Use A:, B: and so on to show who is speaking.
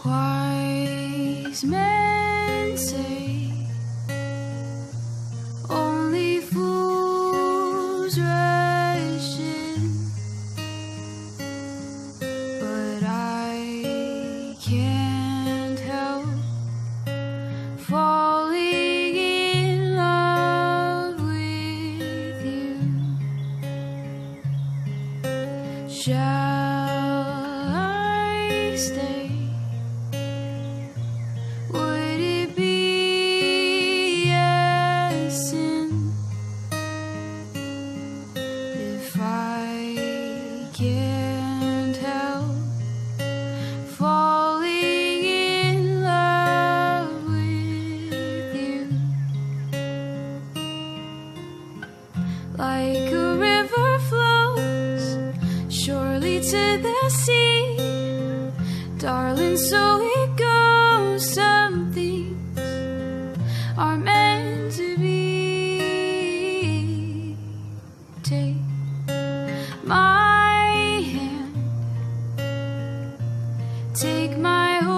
A: Wise men say only fools rush in, but I can't help falling in love with you. Shall I stay? Would it be a sin if I can't help falling in love with you? Like a river flows surely to the sea, darling, so it goes. Some things are meant to be. Take my hand, take my